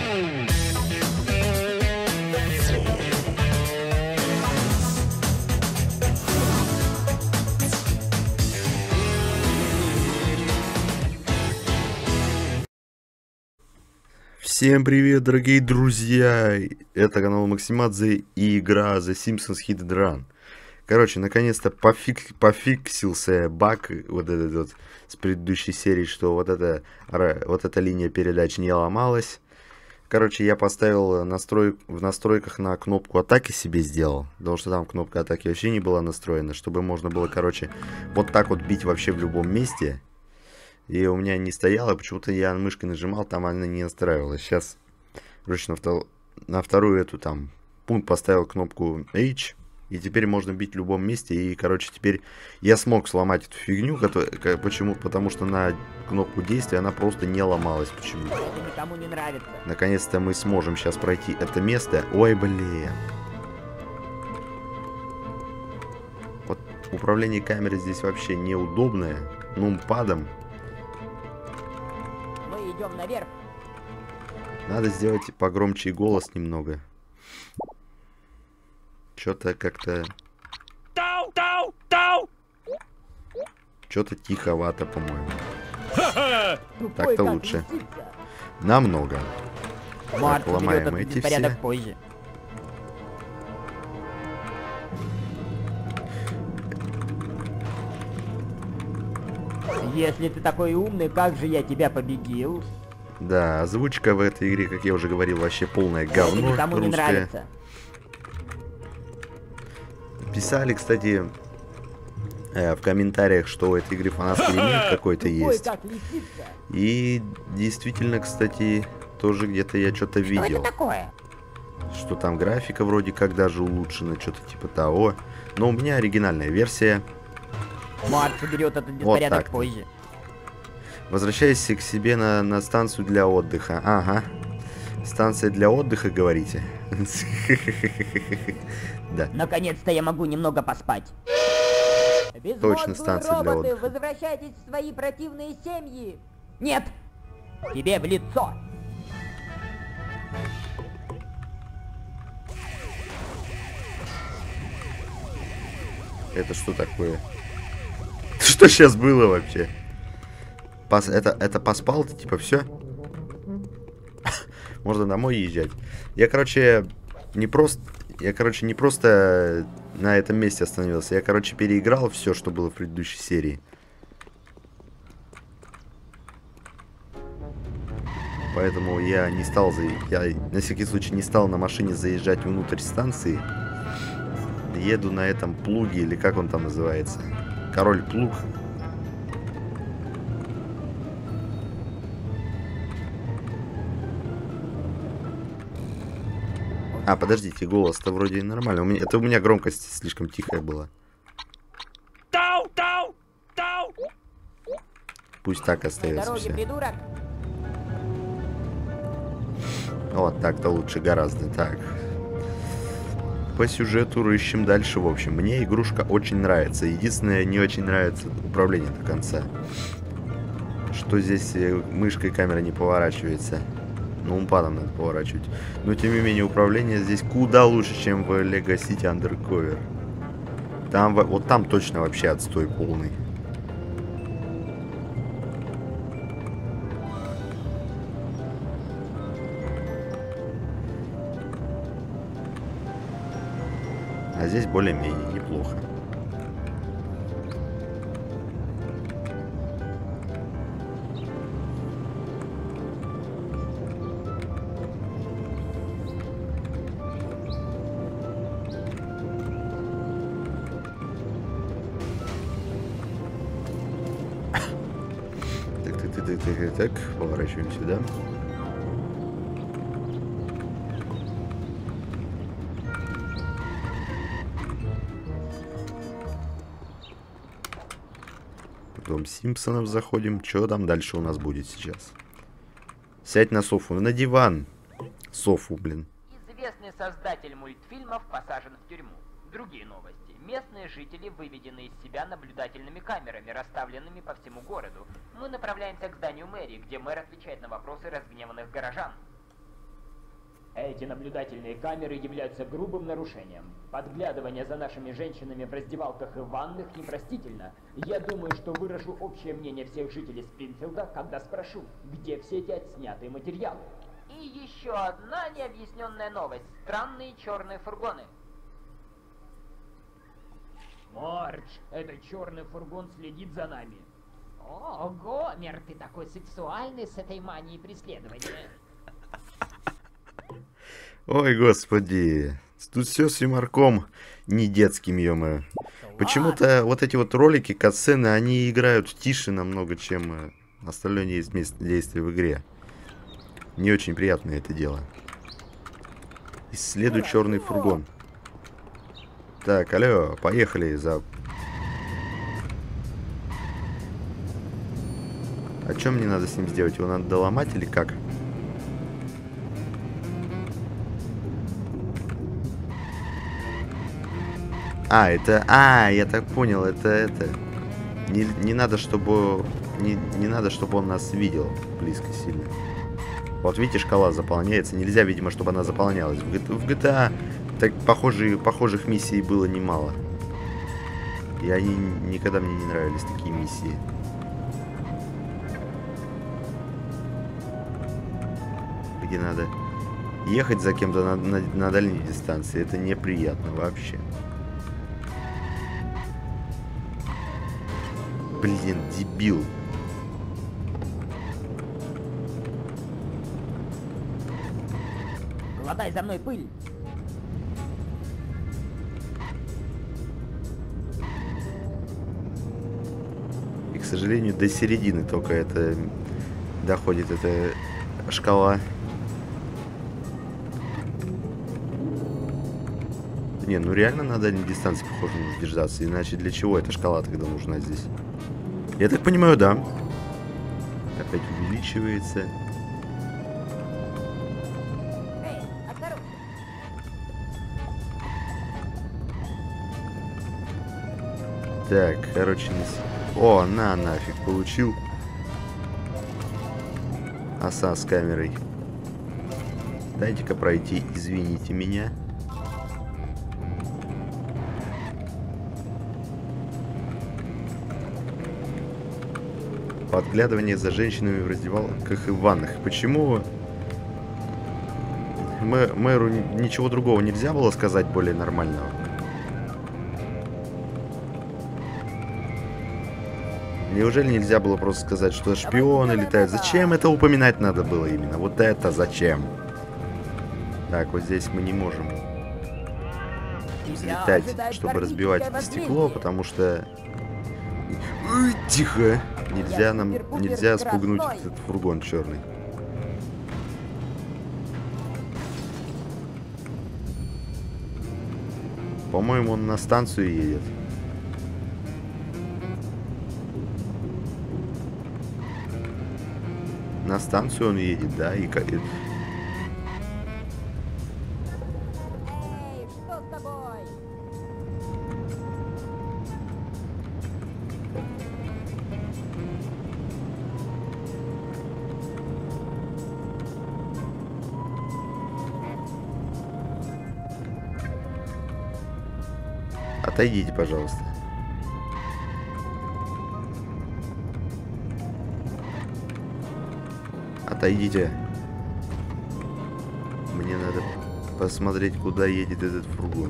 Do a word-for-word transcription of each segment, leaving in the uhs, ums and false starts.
Всем привет, дорогие друзья! Это канал Максимадзе и игра The Simpsons Hit and Run. Короче, наконец-то пофик... пофиксился баг вот этот вот с предыдущей серии, что вот эта, вот эта линия передач не ломалась. Короче, я поставил настрой... в настройках на кнопку атаки себе сделал, потому что там кнопка атаки вообще не была настроена, чтобы можно было, короче, вот так вот бить вообще в любом месте. И у меня не стояло, почему-то я мышкой нажимал, там она не настраивалась. Сейчас, короче, на, втор... на вторую эту там пункт поставил кнопку H, и теперь можно бить в любом месте. И, короче, теперь я смог сломать эту фигню, которая... почему? Потому что на кнопку действия она просто не ломалась. Почему? Это никому не нравится. Наконец-то мы сможем сейчас пройти это место. Ой, блин. Вот управление камерой здесь вообще неудобное. Нумпадом. Идем наверх. Надо сделать погромче голос немного. Что-то как-то... Что-то тиховато, по-моему. Так-то лучше. Намного. Так, ломаем эти все. Позже. Если ты такой умный, как же я тебя победил? Да, озвучка в этой игре, как я уже говорил, вообще полное говно. Никому не нравится. Писали, кстати, э, в комментариях, что у этой игры фанатский ремейк какой-то есть. И действительно, кстати, тоже где-то я что-то видел. Что это такое? Что там графика вроде как даже улучшена, что-то типа того. Но у меня оригинальная версия. Март соберет этот беспорядок вот позже. Возвращайся к себе на, на станцию для отдыха. Ага. Станция для отдыха, говорите? Да. Наконец-то я могу немного поспать. Точно, станция для отдыха. Возвращайтесь в свои противные семьи. Нет! Тебе в лицо! Это что такое? Что сейчас было вообще? Пос, это, это поспал ты, типа, все? Можно домой езжать. Я, короче, не просто... Я, короче, не просто на этом месте остановился. Я, короче, переиграл все, что было в предыдущей серии. Поэтому я не стал... За... Я, на всякий случай, не стал на машине заезжать внутрь станции. Еду на этом плуге, или как он там называется. Король плуг. А, подождите, голос-то вроде нормально. У меня, это у меня громкость слишком тихая была. Пусть так остается все. Вот так-то лучше гораздо. Так. По сюжету рыщем дальше. В общем, мне игрушка очень нравится. Единственное, не очень нравится управление до конца. Что здесь мышкой камера не поворачивается. Ну, умпадом надо поворачивать. Но, тем не менее, управление здесь куда лучше, чем в Lego City Undercover. Там, вот там точно вообще отстой полный. А здесь более-менее неплохо. Так, так, так, так, так, так, поворачиваем сюда. Дом Симпсонов заходим. Что там дальше у нас будет сейчас? Сядь на софу. На диван. Софу, блин. Известный создатель мультфильмов посажен в тюрьму. Другие новости. Местные жители выведены из себя наблюдательными камерами, расставленными по всему городу. Мы направляемся к зданию мэрии, где мэр отвечает на вопросы разгневанных горожан. Эти наблюдательные камеры являются грубым нарушением. Подглядывание за нашими женщинами в раздевалках и ванных непростительно. Я думаю, что выражу общее мнение всех жителей Спрингфилда, когда спрошу, где все эти отснятые материалы. И еще одна необъясненная новость. Странные черные фургоны. Мордж, этот черный фургон следит за нами. О, Гомер, ты такой сексуальный с этой манией преследования. Ой, господи. Тут все с юморком не детским, ё-моё. Почему-то вот эти вот ролики, катсцены, они играют тише намного, чем остальное действие в игре. Не очень приятное это дело. Исследуй черный фургон. Так, алло, поехали за... А что мне надо с ним сделать? Его надо доломать или как? А, это... А, я так понял, это... это... Не, не надо, чтобы... Не, не надо, чтобы он нас видел близко сильно. Вот видите, шкала заполняется. Нельзя, видимо, чтобы она заполнялась. В джи ти эй так похожие, похожих миссий было немало. И они никогда мне не нравились, такие миссии. Где надо ехать за кем-то на, на, на дальней дистанции. Это неприятно вообще. Блин, дебил. Глотай за мной пыль. И, к сожалению, до середины только это доходит эта шкала. Не, ну реально на дальней дистанции, похоже, нужно держаться. Иначе для чего эта шкала тогда нужна здесь? Я так понимаю, да. Опять увеличивается. Эй, осторожно. Так, короче, нас... О, на, нафиг, получил. Оса с камерой. Дайте-ка пройти, извините меня. Подглядывание за женщинами в раздевалках и в ваннах. Почему Мэ мэру ничего другого нельзя было сказать более нормального? Неужели нельзя было просто сказать, что шпионы летают? Зачем это упоминать надо было именно? Вот это зачем? Так, вот здесь мы не можем взлетать, чтобы разбивать это стекло, потому что... Ой, тихо! Нельзя нам, нельзя спугнуть этот фургон черный. По-моему, он на станцию едет. На станцию он едет, да, и как... Эй, что с тобой? Отойдите, пожалуйста. Отойдите. Мне надо посмотреть, куда едет этот фургон.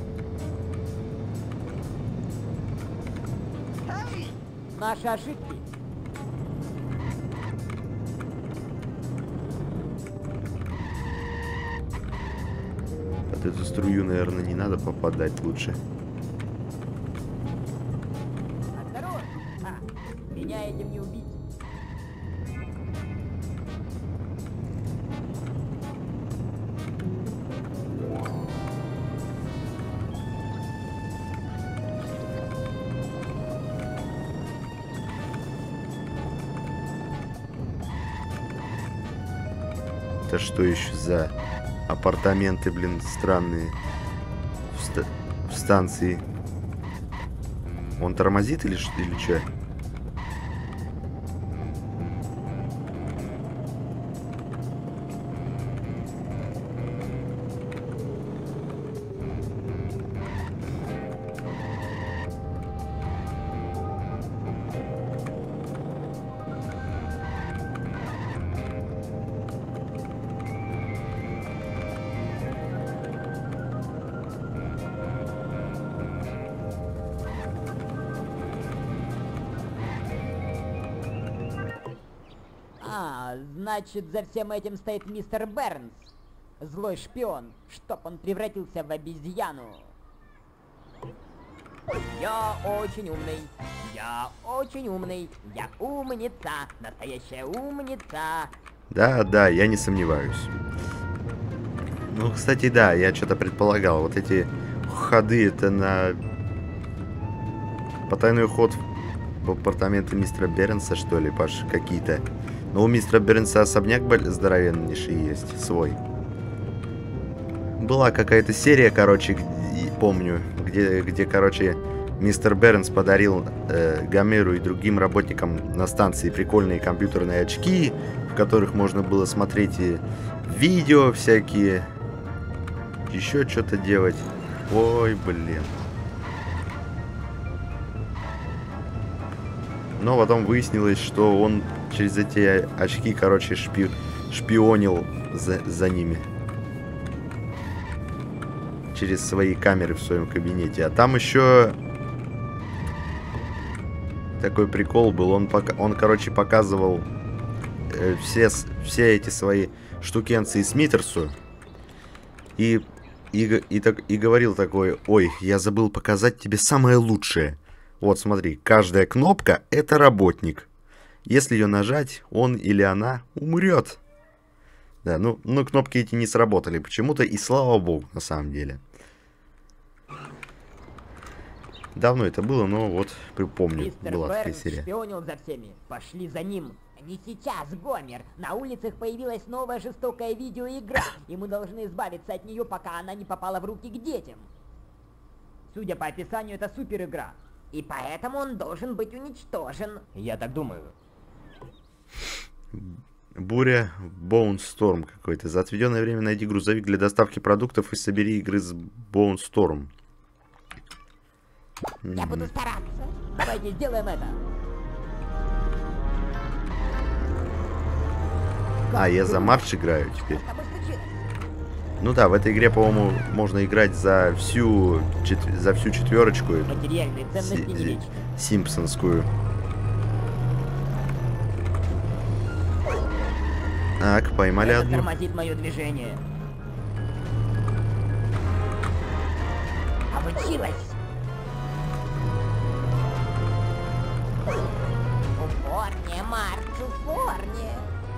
Наши ошибки. Под эту струю, наверное, не надо попадать лучше. Осторожно. А, меня этим не убить. Это что еще за апартаменты, блин, странные в, ста в станции? Он тормозит или, или что? Значит, за всем этим стоит мистер Бернс. Злой шпион, чтоб он превратился в обезьяну. Я очень умный, я очень умный, я умница, настоящая умница. Да, да, я не сомневаюсь. Ну, кстати, да, я что-то предполагал. Вот эти ходы, это на потайной ход в апартаменты мистера Бернса, что ли, Паш, какие-то. Но у мистера Бернса особняк здоровеннейший есть, свой. Была какая-то серия, короче, помню, где, где, короче, мистер Бернс подарил э, Гомеру и другим работникам на станции прикольные компьютерные очки, в которых можно было смотреть и видео всякие, еще что-то делать. Ой, блин. Но потом выяснилось, что он через эти очки, короче, шпи... шпионил за, за ними. Через свои камеры в своем кабинете. А там еще такой прикол был. Он, пока... он короче, показывал э, все, все эти свои штукенции Смитерсу. И, и, и, так, и говорил такой: ой, я забыл показать тебе самое лучшее. Вот, смотри, каждая кнопка — это работник. Если ее нажать, он или она умрет. Да, ну, ну кнопки эти не сработали почему-то, и слава богу, на самом деле. Давно это было, но вот припомню, Мистер была такая Бернс серия. шпионил за всеми. Пошли за ним. Не сейчас, Гомер. На улицах появилась новая жестокая видеоигра, и мы должны избавиться от нее, пока она не попала в руки к детям. Судя по описанию, это супер игра. И поэтому он должен быть уничтожен. Я так думаю. Буря, Боунсторм какой-то. За отведенное время найди грузовик для доставки продуктов и собери игры с Боунсторм. Я буду стараться. Давайте сделаем это. А, я за Марш играю теперь. Что с тобой случилось? Ну да, в этой игре, по-моему, можно играть за всю, чет... за всю четверочку. Материальные ценности Си- не вечны. Симпсонскую. Так, поймали Это одну. тормозит мое движение. Получилось! Упорнее, Марш, упорнее!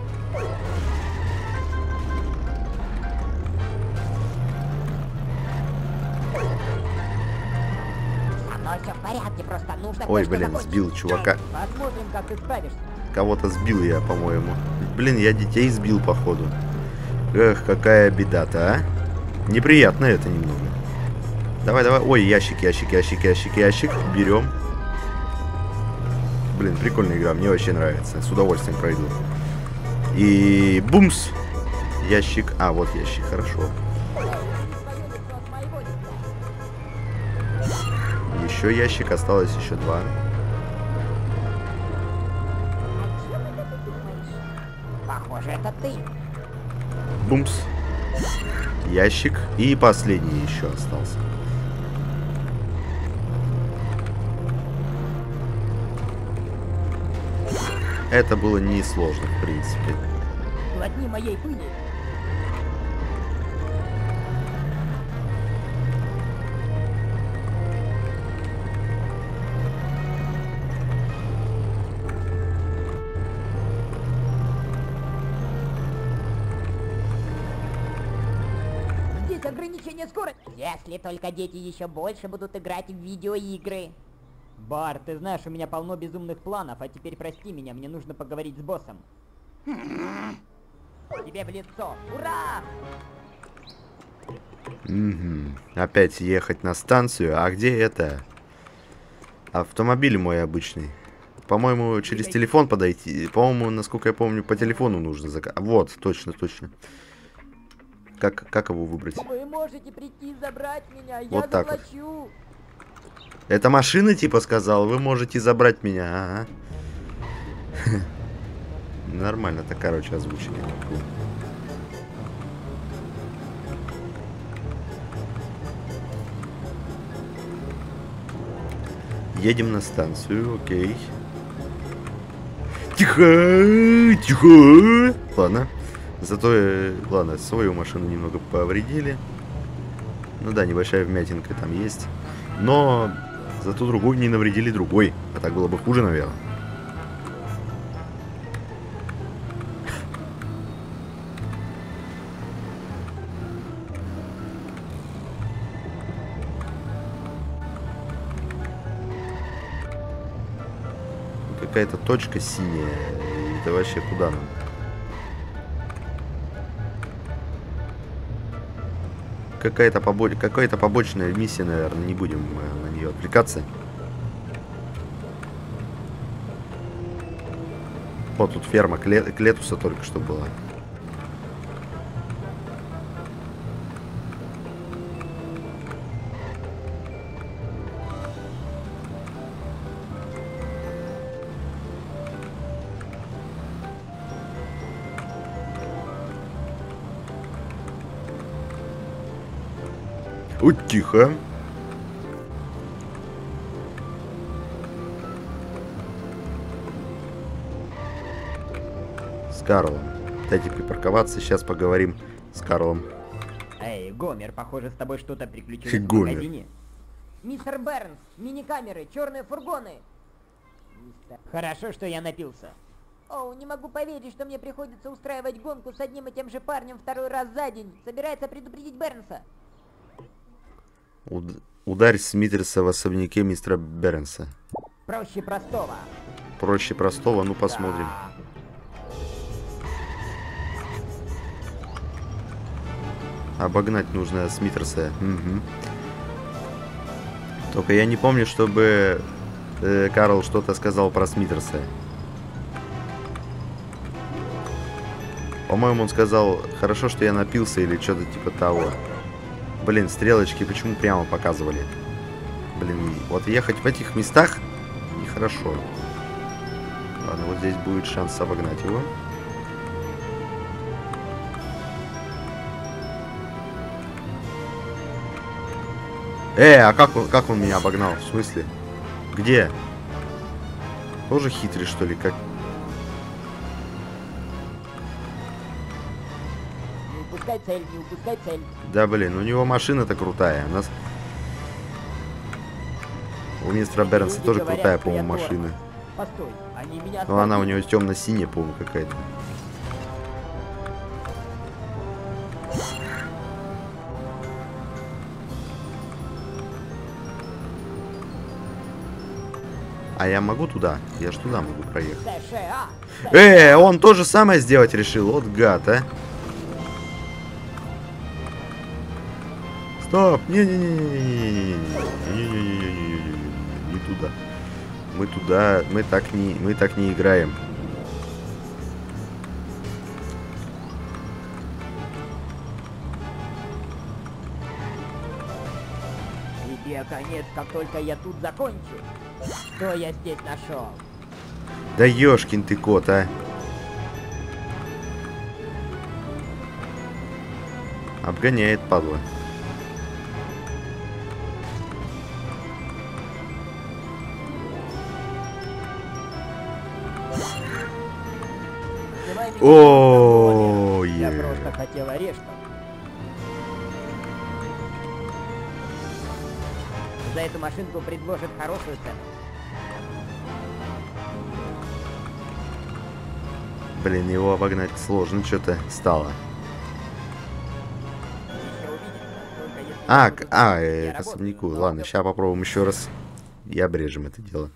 Со мной все в порядке, просто нужно Ой, кое-что блин, закончить. сбил чувака. Посмотрим, как ты справишься. Кого-то сбил я, по-моему. Блин, я детей сбил, походу. Эх, какая беда-то, а? Неприятно это немного. Давай, давай. Ой, ящик, ящик, ящик, ящик, ящик. Берем. Блин, прикольная игра, мне вообще нравится. С удовольствием пройду. И бумс. Ящик. А, вот ящик, хорошо. Еще ящик, осталось еще два. Похоже, это ты. Бумс. Ящик. И последний еще остался. Это было несложно, в принципе. Глотни моей пыли. Здесь ограничение скорости. Если только дети еще больше будут играть в видеоигры. Бар, ты знаешь, у меня полно безумных планов, а теперь прости меня, мне нужно поговорить с боссом. Тебе в лицо. Ура! Угу. Опять ехать на станцию. А где это? Автомобиль мой обычный. По-моему, через телефон подойти. По-моему, насколько я помню, по телефону нужно заказать. Вот, точно, точно. Как, как его выбрать? Вы можете прийти забрать меня, я Вот так вот. заплачу. Это машина типа сказал, вы можете забрать меня. Ага. Нормально-то, короче, озвучили. Едем на станцию, окей. Тихо, тихо. Ладно. Зато, э, ладно, свою машину немного повредили. Ну да, небольшая вмятинка там есть. Но зато другую не навредили другой. А так было бы хуже, наверное. Какая-то точка синяя. Это вообще куда нам? Какая-то побо... какая-то побочная миссия, наверное, не будем на нее отвлекаться. Вот тут ферма Кле... Клетуса только что была. Ой, тихо. С Карлом. Дайте припарковаться, сейчас поговорим с Карлом. Эй, Гомер, похоже, с тобой что-то приключилось в Гомер. магазине. Мистер Бернс, мини-камеры, черные фургоны. Мистер... Хорошо, что я напился. Оу, не могу поверить, что мне приходится устраивать гонку с одним и тем же парнем второй раз за день. Собирается предупредить Бернса. Уд... Ударь Смитерса в особняке мистера Бернса. Проще простого. Проще простого, ну посмотрим. Да. Обогнать нужно Смитерса. Угу. Только я не помню, чтобы э, Карл что-то сказал про Смитерса. По-моему, он сказал, хорошо, что я напился или что-то типа того. Блин, стрелочки почему прямо показывали? Блин, вот ехать в этих местах нехорошо. Ладно, вот здесь будет шанс обогнать его. Э, а как он, как он меня обогнал? В смысле? Где? Тоже хитрый, что ли? Как? Не упускай цель, не упускай цель. Да, блин, у него машина-то крутая. У нас... У мистера Бернса Люди тоже говорят, крутая, что я по-моему, тормоз. машина. Постой, они меня Но она у остановили. него темно-синяя, по-моему, какая-то. А я могу туда? Я ж туда могу проехать. США. Э, он то же самое сделать решил. Вот гад, а. Стоп! Не-не-не-не-не-не-не-не-не-не-не-не-не-не-не-не. Не туда. Мы туда, мы так не, мы так не играем. Тебе конец, как только я тут закончу. Что я здесь нашел? Да ёшкин ты кот, а. Обгоняет, падла. Называй меня О, Гомер. Я е. просто хотел орешков. За эту машинку предложат хорошую цену. Блин, его обогнать сложно что-то стало. Еще увидимся, только если А, я к- буду а, знать, э, где к работаю, особняку. но Ладно, это- сейчас попробуем еще раз. И обрежем это дело.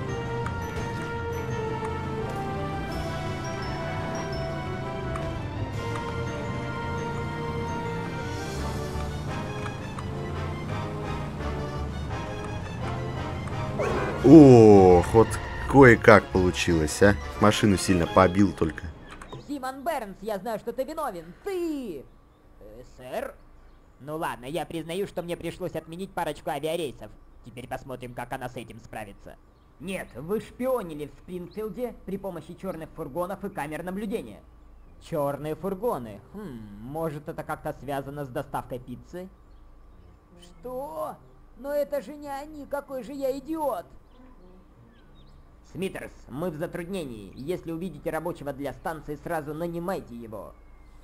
Ох, вот кое-как получилось, а. Машину сильно побил только. Симон Бернс, я знаю, что ты виновен. Ты... Э, сэр? Ну ладно, я признаю, что мне пришлось отменить парочку авиарейсов. Теперь посмотрим, как она с этим справится. Нет, вы шпионили в Спрингфилде при помощи черных фургонов и камер наблюдения. Черные фургоны? Хм, может это как-то связано с доставкой пиццы? Что? Но это же не они, какой же я идиот! Смитерс, мы в затруднении. Если увидите рабочего для станции, сразу нанимайте его.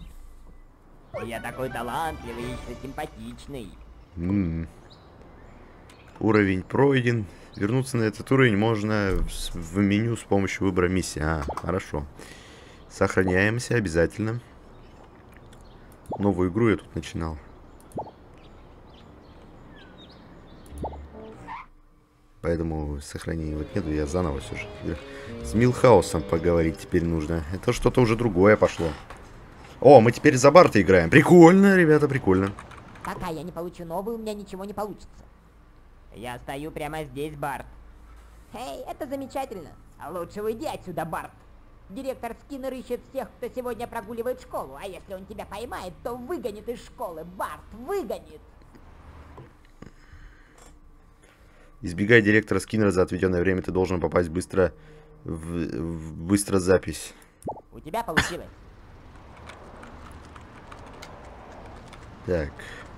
Я такой талантливый и симпатичный. М-м. Уровень пройден. Вернуться на этот уровень можно в, в меню с помощью выбора миссии. А, хорошо. Сохраняемся обязательно. Новую игру я тут начинал. Поэтому сохранения вот нету, я заново все же. С Милхаусом поговорить теперь нужно. Это что-то уже другое пошло. О, мы теперь за Барта играем. Прикольно, ребята, прикольно. Пока я не получу новую, у меня ничего не получится. Я стою прямо здесь, Барт. Эй, это замечательно. Лучше уйди отсюда, Барт. Директор Скиннер ищет всех, кто сегодня прогуливает школу. А если он тебя поймает, то выгонит из школы. Барт, выгонит. Избегай директора Скиннера за отведенное время. Ты должен попасть быстро в, в быстро запись. У тебя получилось. Так.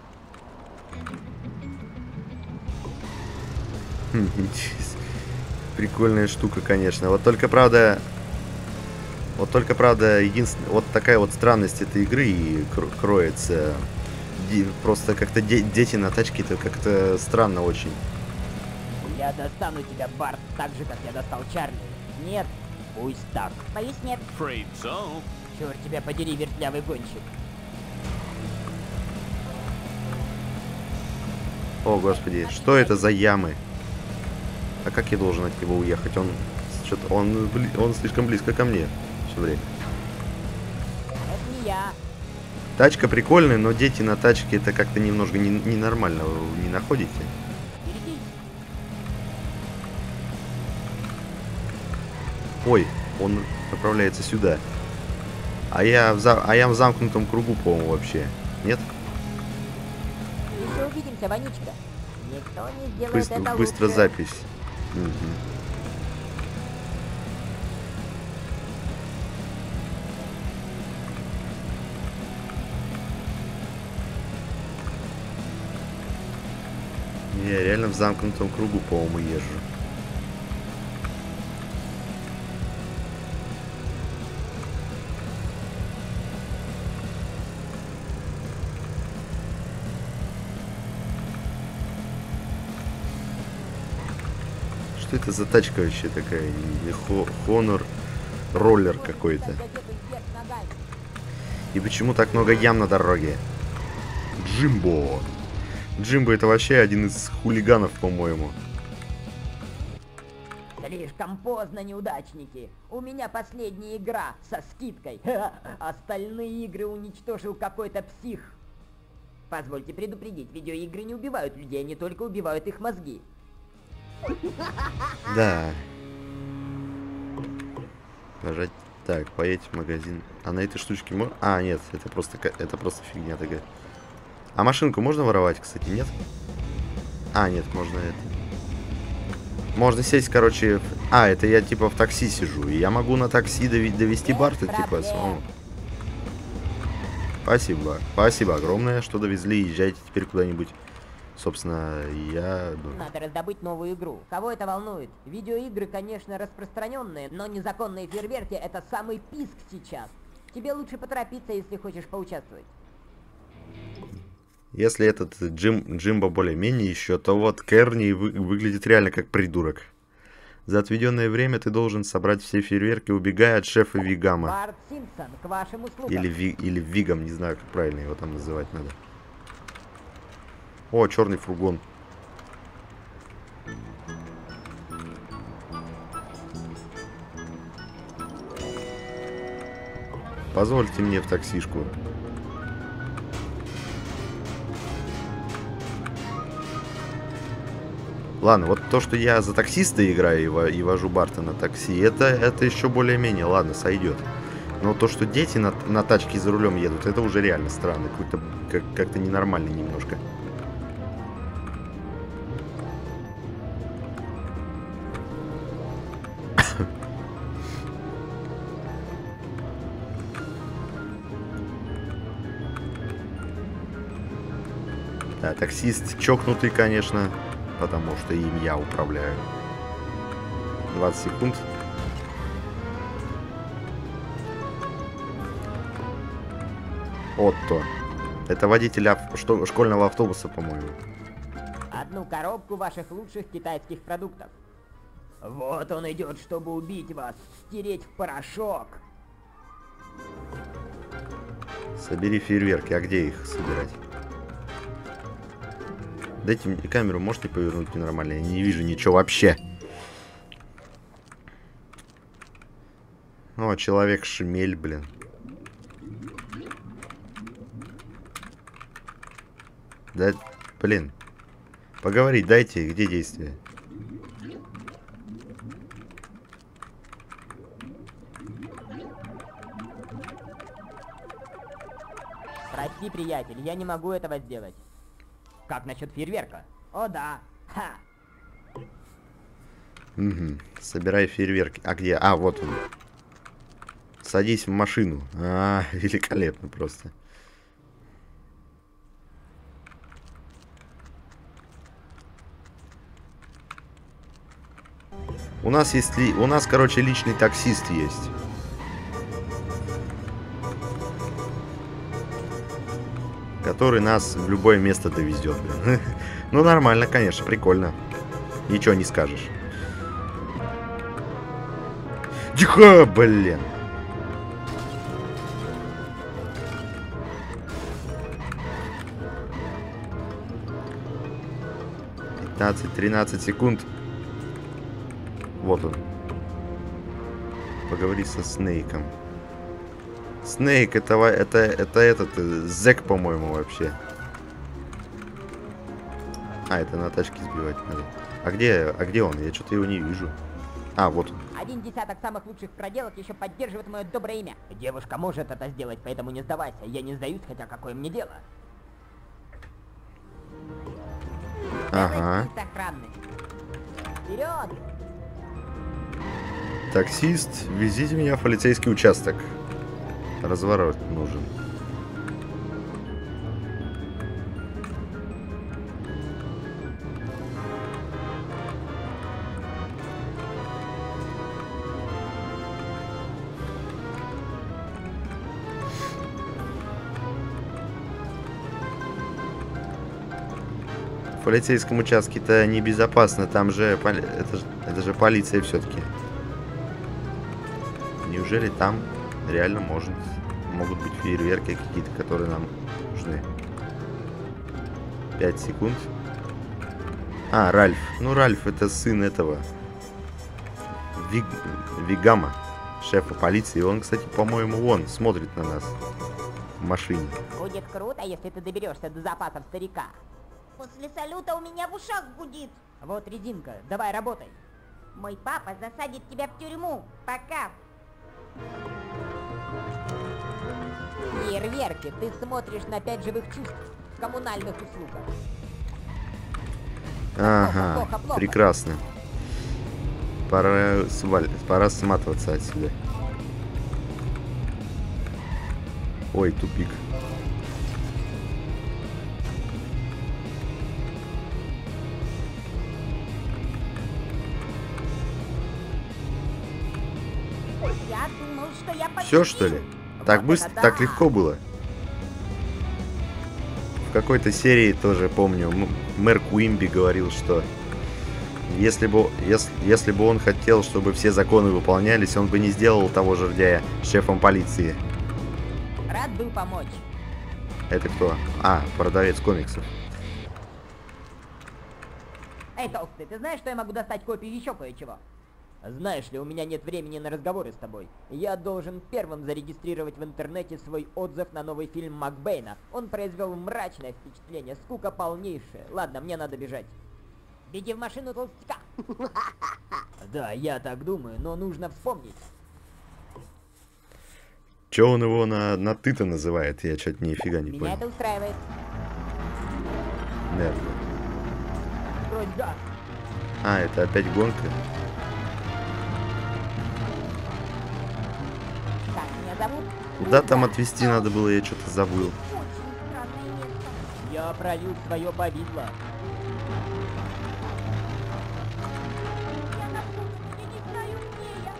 Хм, прикольная штука, конечно. Вот только, правда... Вот только, правда, единственная... Вот такая вот странность этой игры и кро кроется. Ди просто как-то де дети на тачке-то как-то странно очень. Я достану тебя, Барт, так же, как я достал Чарли. Нет? Пусть так. Боюсь, нет. So. Черт тебя подери, вертлявый гонщик. О, господи, что это за ямы? А как я должен от него уехать? Он что-то, он, он слишком близко ко мне все время. Это не я. Тачка прикольная, но дети на тачке это как-то немножко ненормально, не, не находите? Впереди. Ой, он направляется сюда. А я в, за... а я в замкнутом кругу, по-моему, вообще. Нет? Еще увидимся, Вонючка. Никто не сделает Быстро, это быстро лучше. запись. Угу. Я реально в замкнутом кругу, по-моему, езжу. Что это за тачка вообще такая? Не Honor роллер какой-то. И почему так много ям на дороге? Джимбо. Джимбо это вообще один из хулиганов, по-моему. Слишком поздно, неудачники. У меня последняя игра со скидкой. Остальные игры уничтожил какой-то псих. Позвольте предупредить, видеоигры не убивают людей, они только убивают их мозги. Да. Нажать. Так, поедь в магазин. А на этой штучке можно... А, нет, это просто, это просто фигня такая. А машинку можно воровать, кстати, нет? А, нет, можно это. Можно сесть, короче... В... А, это я типа в такси сижу. И я могу на такси дови довести Барта, типа, самому. Спасибо. Спасибо огромное, что довезли. Езжайте теперь куда-нибудь. Собственно, я... Надо раздобыть новую игру. Кого это волнует? Видеоигры, конечно, распространенные, но незаконные фейерверки — это самый писк сейчас. Тебе лучше поторопиться, если хочешь поучаствовать. Если этот Джим, Джимбо более-менее еще, то вот Керни вы, выглядит реально как придурок. За отведенное время ты должен собрать все фейерверки, убегая от шефа Вигама. Барт Симпсон, к вашим услугам. Или, Ви, или Вигам, не знаю, как правильно его там называть надо. О, черный фургон. Позвольте мне в таксишку. Ладно, вот то, что я за таксиста играю и, во и вожу Барта на такси, это, это еще более-менее, ладно, сойдет. Но то, что дети на, на тачке за рулем едут, это уже реально странно. Какой-то как, как-то ненормально немножко. Да, таксист чокнутый, конечно, потому что им я управляю. двадцать секунд. Отто. Это водитель ав... что... школьного автобуса, по-моему. Одну коробку ваших лучших китайских продуктов. Вот он идет, чтобы убить вас, стереть в порошок. Собери фейерверки. А где их собирать? Дайте мне камеру, можете повернуть ненормально? Я не вижу ничего вообще. О, человек-шмель, блин. Да, блин. Поговорить дайте, где действие? Прости, приятель, я не могу этого сделать. Как насчет фейерверка? О да. Ха. Угу. Собирай фейерверки. А где? А, вот он. Садись в машину. А, великолепно просто. У нас есть ли... У нас, короче, личный таксист есть. Который нас в любое место довезет. Ну, нормально, конечно, прикольно. Ничего не скажешь. Тихо, блин. пятнадцать-тринадцать секунд. Вот он. Поговори со Снейком. Снейк, это, это, это этот, зэк, по-моему, вообще. А, это на тачке сбивать надо. А где, а где он? Я что-то его не вижу. А, вот он. Один десяток самых лучших проделок еще поддерживает мое доброе имя. Девушка может это сделать, поэтому не сдавайся. Я не сдаюсь, хотя какое мне дело. Ага. Вперед! Таксист, везите меня в полицейский участок. Разворот нужен. В полицейском участке-то небезопасно, там же, поли... это же, это же полиция все-таки. Неужели там реально может, могут быть фейерверки какие-то, которые нам нужны? пять секунд. А, Ральф. Ну, Ральф это сын этого Виг... Вигама, шефа полиции. Он, кстати, по-моему, вон смотрит на нас в машине. Будет круто, если ты доберешься до запасов старика. После салюта у меня в ушах гудит. Вот резинка, давай работай. Мой папа засадит тебя в тюрьму. Пока. Фейерверки, ты смотришь на пять живых чувств в коммунальных услугах. Ага, плохо, плохо, плохо. Прекрасно. Пора, сваль... Пора сматываться отсюда. Ой, тупик. Я думал, что я победил. Все, что ли? Так быстро, да. так легко было. В какой-то серии тоже помню, мэр Куимби говорил, что если бы, если, если бы он хотел, чтобы все законы выполнялись, он бы не сделал того жердяя шефом полиции. Рад был помочь. Это кто? А, продавец комиксов. Эй, толстый, ты знаешь, что я могу достать копию еще кое-чего? Знаешь ли, у меня нет времени на разговоры с тобой. Я должен первым зарегистрировать в интернете свой отзыв на новый фильм Макбейна. Он произвел мрачное впечатление, скука полнейшая. Ладно, мне надо бежать. Беги в машину толстяка. Да, я так думаю, но нужно вспомнить. Че он его на, на ты-то называет? Я что-то нифига не Меня понял. это устраивает. Нет. Брось газ. А, это опять гонка? Как меня зовут? Куда там отвезти надо было, я что-то забыл. Очень странное место. Я пролил свое повидло. Я напуган, я не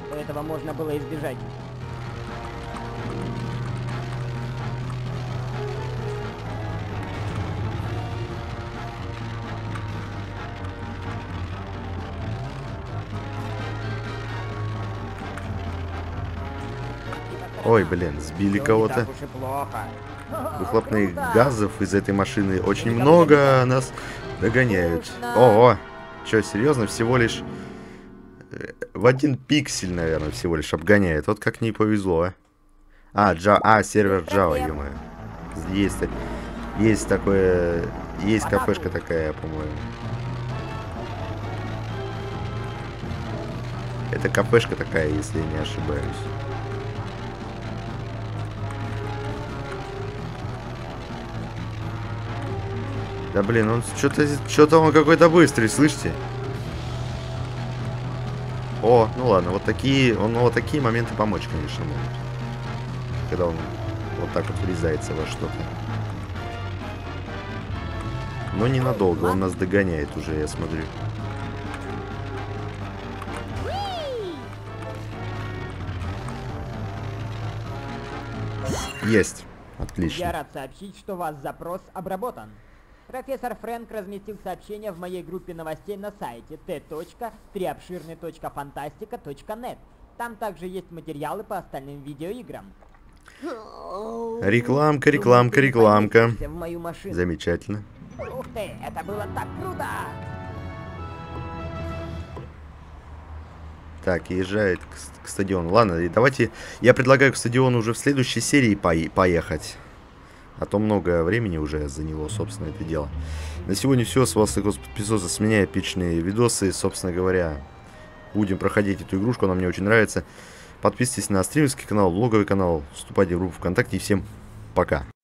то этого можно было избежать. Ой, блин, сбили Всё не кого-то. так уж и плохо. Выхлопных Круто! газов из этой машины очень Никому много, не а нас догоняют. Скучно. Ого! Чё, серьезно, всего лишь э, в один пиксель, наверное, всего лишь обгоняет. Вот как не повезло, а. А, Джа... а сервер Java, ё-моё. Есть, так- есть такое... Есть кафешка такая, по-моему. Это кафешка такая, если я не ошибаюсь. Да блин, он что-то что-то он какой-то быстрый, слышите? О, ну ладно, вот такие, он вот такие моменты помочь, конечно, могут. Когда он вот так вот врезается во что-то. Но ненадолго, он нас догоняет уже, я смотрю. Есть. Отлично. Я рад сообщить, что ваш запрос обработан. Профессор Фрэнк разместил сообщение в моей группе новостей на сайте t точка три обширный точка фантастика точка нет. Там также есть материалы по остальным видеоиграм. Рекламка, рекламка, рекламка. В мою машину. Замечательно. Ух ты, это было так круто! Так, езжает к, с- к стадиону. Ладно, и давайте... Я предлагаю к стадиону уже в следующей серии пое- поехать. А то много времени уже заняло, собственно, это дело. На сегодня все. С вас подписываться, с меня эпичные видосы. Собственно говоря, будем проходить эту игрушку. Она мне очень нравится. Подписывайтесь на стримерский канал, блоговый канал. Вступайте в группу ВКонтакте. И всем пока.